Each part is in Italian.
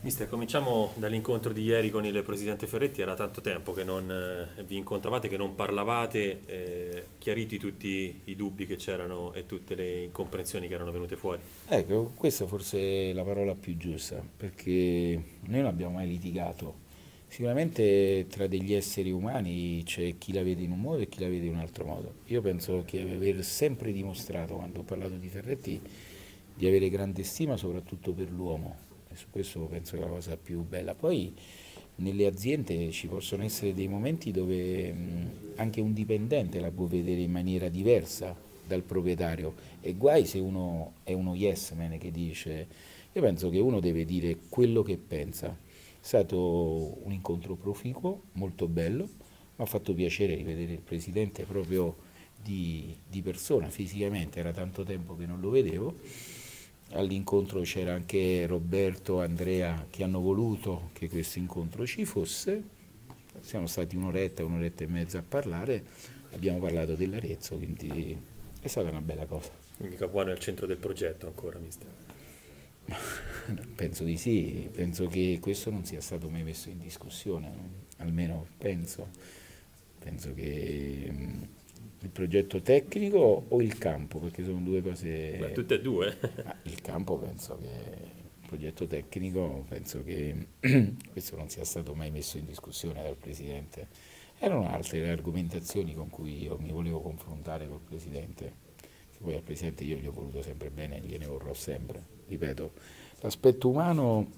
Mister, cominciamo dall'incontro di ieri con il presidente Ferretti. Era tanto tempo che non vi incontravate, che non parlavate, chiariti tutti i dubbi che c'erano e tutte le incomprensioni che erano venute fuori. Ecco, questa forse è la parola più giusta, perché noi non abbiamo mai litigato. Sicuramente tra degli esseri umani c'è chi la vede in un modo e chi la vede in un altro modo. Io penso che aver sempre dimostrato, quando ho parlato di Ferretti, di avere grande stima soprattutto per l'uomo. E su questo penso che è la cosa più bella. Poi nelle aziende ci possono essere dei momenti dove anche un dipendente la può vedere in maniera diversa dal proprietario e guai se uno è uno yes man che dice, io penso che uno deve dire quello che pensa. È stato un incontro proficuo, molto bello, mi ha fatto piacere rivedere il presidente proprio di persona, fisicamente, era tanto tempo che non lo vedevo. All'incontro c'era anche Roberto, Andrea che hanno voluto che questo incontro ci fosse. Siamo stati un'oretta e mezza a parlare, abbiamo parlato dell'Arezzo, quindi è stata una bella cosa. Quindi Capuano è al centro del progetto ancora, mister. Penso di sì, penso che questo non sia stato mai messo in discussione, no? Almeno penso. Penso che il progetto tecnico o il campo, perché sono due Beh, cose. tutte e due. Ma il campo penso che il progetto tecnico, penso che questo non sia stato mai messo in discussione dal Presidente. Erano altre le argomentazioni con cui io mi volevo confrontare col Presidente, che poi al Presidente io gli ho voluto sempre bene e gliene vorrò sempre. Ripeto, l'aspetto umano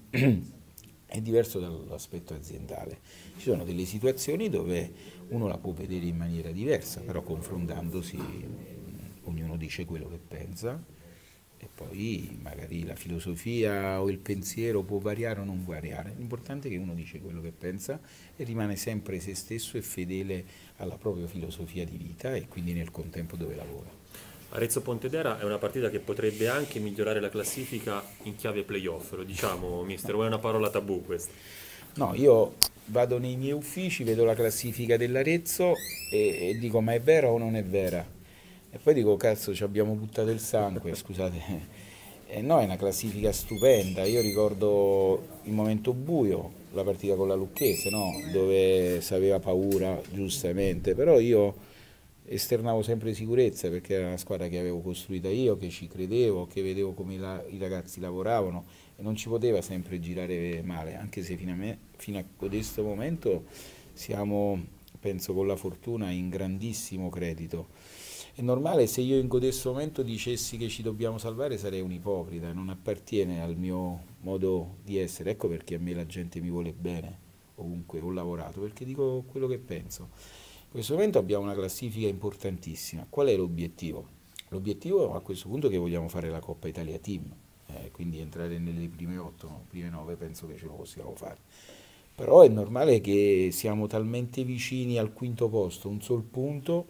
è diverso dall'aspetto aziendale. Ci sono delle situazioni dove uno la può vedere in maniera diversa, però confrontandosi ognuno dice quello che pensa e poi magari la filosofia o il pensiero può variare o non variare. L'importante è che uno dice quello che pensa e rimane sempre se stesso e fedele alla propria filosofia di vita e quindi nel contempo dove lavora. Arezzo Pontedera è una partita che potrebbe anche migliorare la classifica in chiave playoff, lo diciamo, mister, o è una parola tabù questa? No, io vado nei miei uffici, vedo la classifica dell'Arezzo e dico ma è vera o non è vera? E poi dico cazzo ci abbiamo buttato il sangue, scusate. E no, è una classifica stupenda, io ricordo il momento buio, la partita con la Lucchese, no? Dove si aveva paura, giustamente, però io esternavo sempre sicurezza perché era una squadra che avevo costruita io, che ci credevo, che vedevo come i ragazzi lavoravano e non ci poteva sempre girare male, anche se fino a questo momento siamo, penso con la fortuna, in grandissimo credito. È normale se io in questo momento dicessi che ci dobbiamo salvare sarei un ipocrita, non appartiene al mio modo di essere, ecco perché a me la gente mi vuole bene, ovunque ho lavorato, perché dico quello che penso. In questo momento abbiamo una classifica importantissima. Qual è l'obiettivo? L'obiettivo a questo punto è che vogliamo fare la Coppa Italia Team, quindi entrare nelle prime 8, no? Prime 9 penso che ce lo possiamo fare. Però è normale che siamo talmente vicini al quinto posto, un sol punto,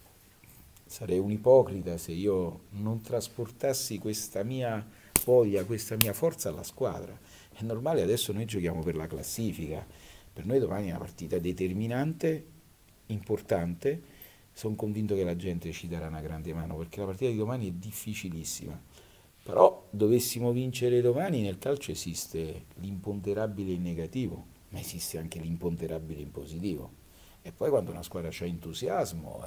sarei un ipocrita se io non trasportassi questa mia voglia, questa mia forza alla squadra. È normale, adesso noi giochiamo per la classifica, per noi domani è una partita determinante, importante, sono convinto che la gente ci darà una grande mano perché la partita di domani è difficilissima. Però dovessimo vincere domani nel calcio esiste l'imponderabile in negativo, ma esiste anche l'imponderabile in positivo. E poi quando una squadra ha entusiasmo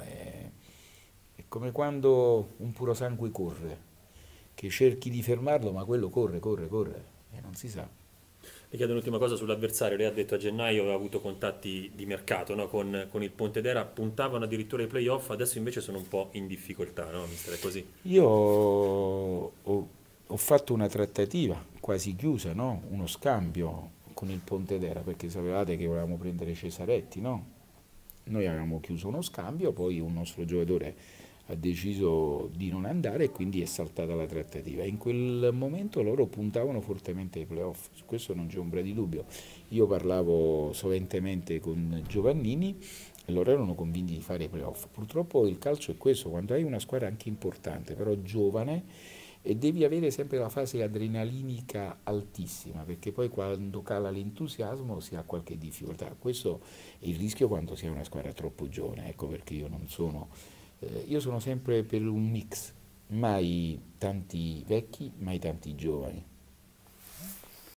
è come quando un puro sangue corre, che cerchi di fermarlo, ma quello corre, corre, corre e non si sa. Le chiedo un'ultima cosa sull'avversario. Lei ha detto a gennaio aveva avuto contatti di mercato, no? Con il Pontedera, puntavano addirittura ai playoff, adesso invece sono un po' in difficoltà, no, mister? È così? Io ho fatto una trattativa quasi chiusa, no? Uno scambio con il Pontedera perché sapevate che volevamo prendere Cesaretti, no? Noi avevamo chiuso uno scambio, poi un nostro giocatore ha deciso di non andare e quindi è saltata la trattativa. In quel momento loro puntavano fortemente ai playoff, su questo non c'è ombra di dubbio. Io parlavo solentemente con Giovannini e loro erano convinti di fare i playoff. Purtroppo il calcio è questo, quando hai una squadra anche importante, però giovane, e devi avere sempre la fase adrenalinica altissima, perché poi quando cala l'entusiasmo si ha qualche difficoltà. Questo è il rischio quando si è una squadra troppo giovane, ecco perché io non sono, io sono sempre per un mix, mai tanti vecchi, mai tanti giovani.